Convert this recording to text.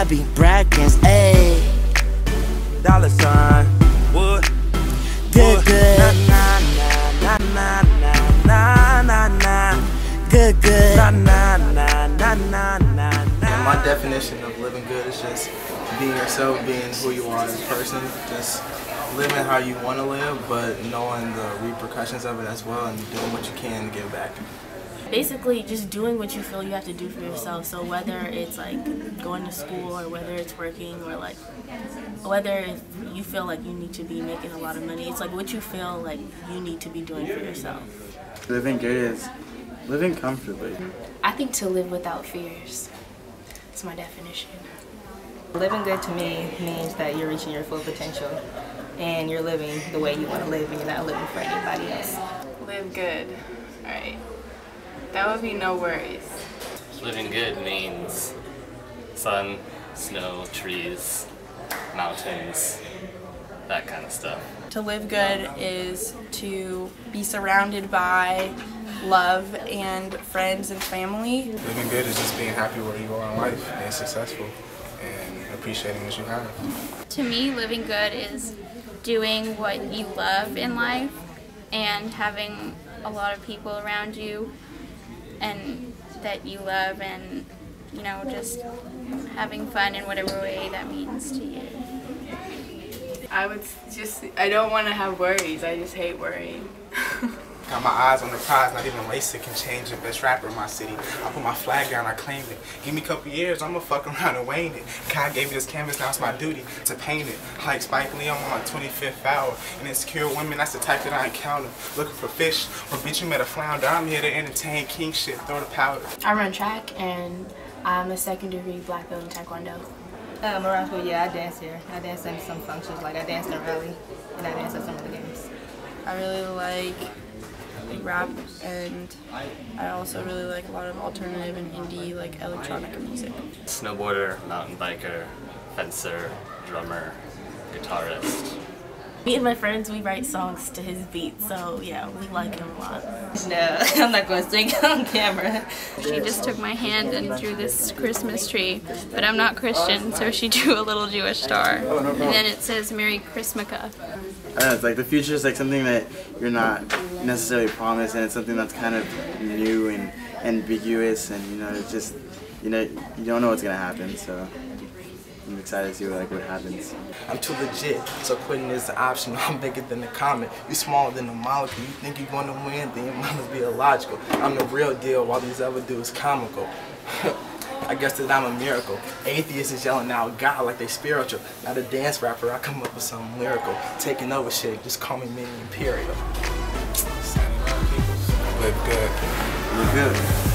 I be Brackins, ayy. Dollar sign, wood, Good, good. na na na na na na na. Good, good. Na na na na na na. And my definition of living good is just being yourself, being who you are as a person, just living how you want to live, but knowing the repercussions of it as well and doing what you can to give back. Basically, just doing what you feel you have to do for yourself. So whether it's like going to school or whether it's working or like whether if you feel like you need to be making a lot of money, it's like what you feel like you need to be doing for yourself. Living good is living comfortably. I think to live without fears. It's my definition. Living good to me means that you're reaching your full potential and you're living the way you want to live and you're not living for anybody else. Live good. Alright. That would be no worries. Living good means sun, snow, trees, mountains, that kind of stuff. To live good is to be surrounded by love and friends and family. Living good is just being happy where you are in life, being successful, and appreciating what you have. To me, living good is doing what you love in life and having a lot of people around you and that you love, and you know, just having fun in whatever way that means to you. I don't want to have worries. I just hate worrying. Got my eyes on the prize, not even LASIK can change the best rapper in my city. I put my flag down, I claim it. Give me a couple years, I'ma fuck around and wane it. God gave me this canvas, now it's my duty to paint it. Like Spike Lee, I'm on my 25th hour. And insecure women, that's the type that I encounter. Looking for fish, or bitch, you met a flounder. I'm here to entertain king shit, throw the powder. I run track and I'm a second-degree black belt in Taekwondo. Around school, yeah, I dance here. I dance in some functions, like I danced in rally and I dance at some of the games. I really like rap, and I also really like a lot of alternative and indie, like electronic music. Snowboarder, mountain biker, fencer, drummer, guitarist. Me and my friends, we write songs to his beat, so yeah, we like him a lot. No, I'm not going to sing on camera. She just took my hand and drew this Christmas tree, but I'm not Christian, so she drew a little Jewish star. And then it says Merry Christmaka. I don't know, it's like the future is like something that you're not necessarily promised, and it's something that's kind of new and ambiguous, and you know, it's just, you know, you don't know what's gonna happen, so I'm excited to see what happens. I'm too legit, so quitting is the option. I'm bigger than the comet. You smaller than the molecule. You think you're going to win, then you must be illogical. I'm the real deal, while these other dudes comical. I guess that I'm a miracle. Atheists is yelling out God like they spiritual. Not a dance rapper, I come up with something lyrical. Taking over shit, just call me Mini Imperial. Live good. Live good.